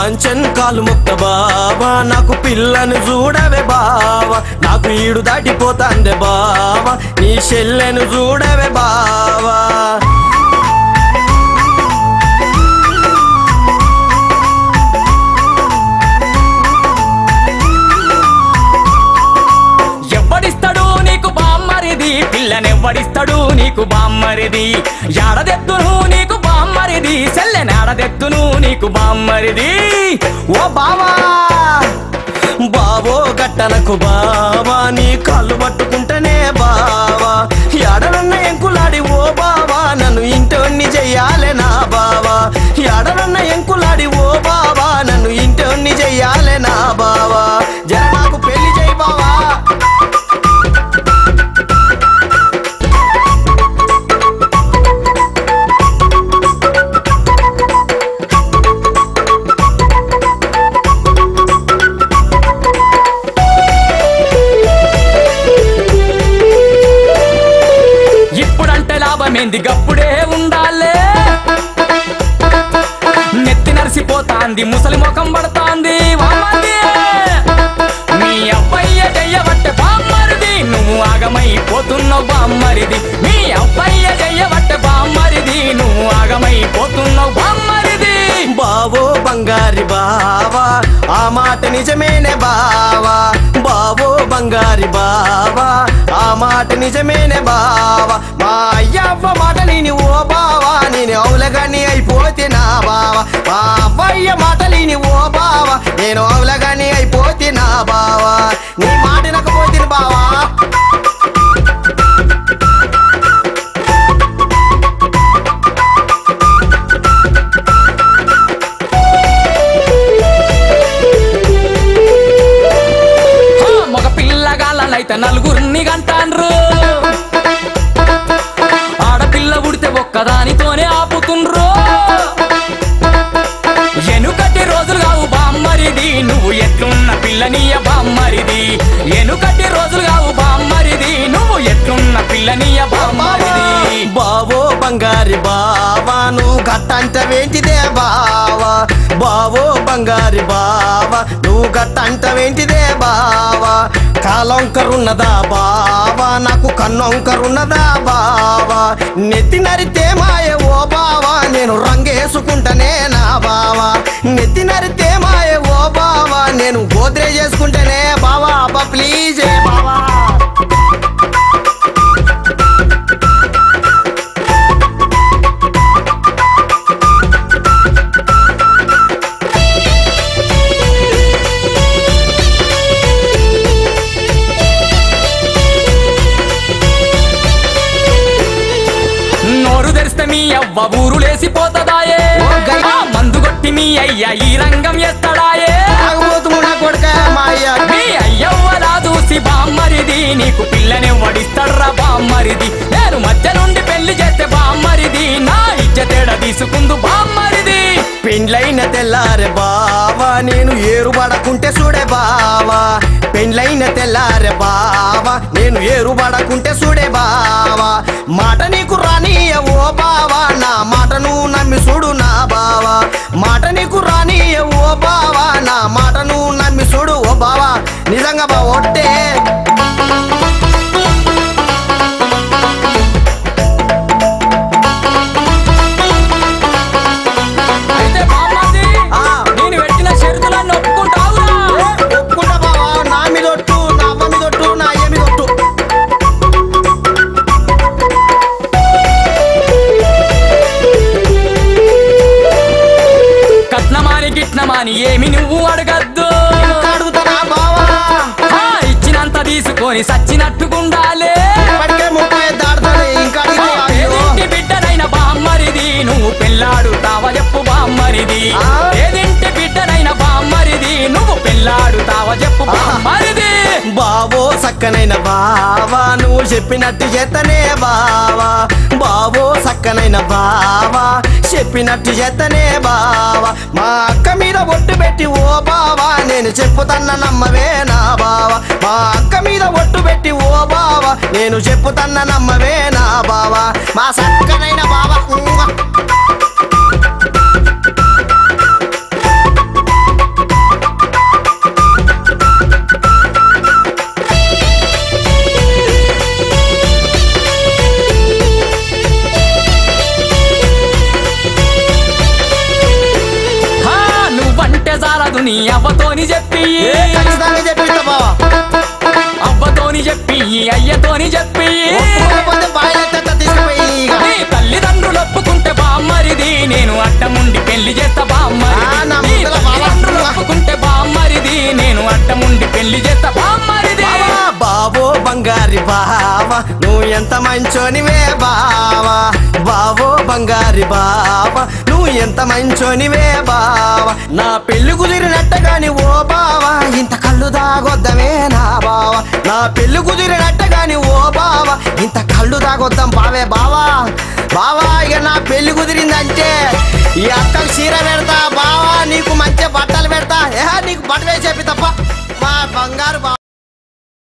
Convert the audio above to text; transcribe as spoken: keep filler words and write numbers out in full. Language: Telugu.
కాంచన్ కాలు ముక్త బావా నాకు పిల్లను చూడవే బావా నాకు ఈడు దాటిపోతాందే బావా నీ చెల్లెను చూడవే బావా ఎవడిస్తాడు నీకు బామ్మరిది పిల్లనెవ్వడిస్తాడు నీకు బామ్మరిది యాడదెత్తును నీకు బామ్మరిది సెల్లెనాడదెత్తును నీకు బామ్మరిది ఓ బావా బావో గట్టనకు బావా నీ కాళ్ళు పట్టుకుంటేనే బావా యాడనన్న ఎంకులాడి ఓ బావా నన్ను ఇంటోన్ని చెయ్యాలే నా బావా యాడనన్న ఎంకులాడి ఓ బావా నన్ను ఇంటోన్ని చెయ్యాలే నా బావా జర నాకు పెళ్లి చేయి బావా మెంది గప్పుడే ఉండాలే నెత్తి నరిసిపోతాంది ముసలి ముఖం పడతాంది నీ అబ్బయ్య చెయ్యబట్టే బామ్మరిది నువ్వు ఆగమైపోతున్నావు బామ్మరిది నీ అబ్బయ్య చెయ్యబట్టే బామ్మరిది నువ్వు ఆగమైపోతున్నావు బామ్మరిది బావో బంగారి బావా ఆ మాట నిజమేనే బావా బావో బంగారి బావా ఆ మాట నిజమేనే బావా మా అయ్యవ్వ మాట లేని ఓ బావా నేను అవులగాని అయిపోతే నా బావా మా అవ్వయ్య మాట లేని ఓ బావా నేను అవులగాని అయిపోతే నా బావా నీ మాట నకపోతే బావా అయితే నలుగురిని గంటాన్రు ఆడపిల్ల పుడితే ఒక్కదానితోనే ఆపుతుండ్రు ఎనుకటి రోజులు కావు బామ్మరిది నువ్వు ఎట్లున్న పిల్లనీయ బామ్మరిది ఎనుకటి రోజులు కావు బామ్మరిది నువ్వు ఎట్లున్న పిల్లనీయ బామ్మరిది బావో బంగారి బావా నువ్వు గట్టంటవేంటిదే బావా బావో బంగారి బావా నువ్వు గట్టంటవేంటిదే బావా కాలంకరున్నదా బావా నాకు కన్నొంకరున్నదా బావా నెత్తి నరితే మాయ ఓ బావా నేను రంగేసుకుంటనే నా బావా నెత్తి నరితే మాయ ఓ బావా నేను గోద్రే చేసుకుంటేనే బావా అబ్బా ప్లీజ్ బావా మీ అవ్వ ఊరు లేసిపోతదాయే మందు కొట్టి మీ అయ్య ఈ రంగం ఎత్తడాయే మీ అయ్యవ్వలా చూసి బామ్మరిది నీకు పిల్లని వడిస్తాడ్రా బామ్మరిది నేను మధ్య నుండి పెళ్లి చేస్తే బామ్మరిది నా ఇజ్జతేడ తీసుకుందు బామ్మరిది పెండ్లైన తెల్లారే బావా నేను ఏరు పడకుంటే చూడే బావా పెండ్లైన తెల్లారే బావా నేను ఏరు పడకుంటే చూడే బావా మాట నీకు రానియ ఓ బావా నా మాటను నమ్మి చూడు నా బావా మాట నీకు రానియ ఓ బావా నా మాటను నమ్మి చూడు ఓ బావా నిజంగా బా ఒట్టే ఏమి నువ్వు అడగద్దు అడుగుతానా బావా ఇచ్చినంత తీసుకొని సచ్చినట్టుకుండాలే ఏదింటి బిడ్డనైన బామ్మరిది నువ్వు పెళ్ళాడుతావా చెప్పు బామ్మరిది ఏదింటి బిడ్డనైన బామ్మరిది నువ్వు పెళ్ళాడుతావా చెప్పు బామ్మరిది బావో సక్కనైన బావా నువ్వు చెప్పినట్టు చేతనే బావా బావో సక్కనైన బావా చెప్పినట్టు చేతనే బావా మా అక్క మీద ఒట్టు పెట్టి ఓ బావా నేను చెప్పుతన్న నమ్మవే నా బావా మా అక్క మీద ఒట్టు పెట్టి ఓ బావా నేను చెప్పుతన్న నమ్మవే నా బావా మా సక్కనైన బావా మీ అయ్యతోని చెప్పి ఒప్పుకోకపోతే బాయిలెత్త తీసుకుపోయి ఇక. నీ తల్లిదండ్రులు ఒప్పుకుంటే బామ్మరిది నేను అడ్డముండి పెళ్లి చేస్తా బామ్మరిది ఆ, నా నీ ముద్దల తల్లిదండ్రులు బావ. ఒప్పుకుంటే బామ్మరిది నేను అడ్డముండి పెళ్లి చేస్తా బామ్మరిది బావా, బావో బంగారి బావా నువ్వు ఎంత మంచోనివే బావా బావో బంగారి బావా నువ్వు ఎంత మంచోనివే బావా నా పెళ్లి కుదిరినట్టగాని ఓ బావా ఇంత కళ్ళు దాగొద్దమే నా బావా నా పెళ్లి కుదిరినట్టగాని ఓ బావా ఇంత కళ్ళు దాగొద్దాం బావే బావా బావా ఇక నా పెళ్లి కుదిరిందంటే ఈ అక్కలు చీర పెడతా బావా నీకు మంచి బట్టలు పెడతా ఏ నీకు బట్ట వేసి చెప్పి తప్ప మా బంగారు బావ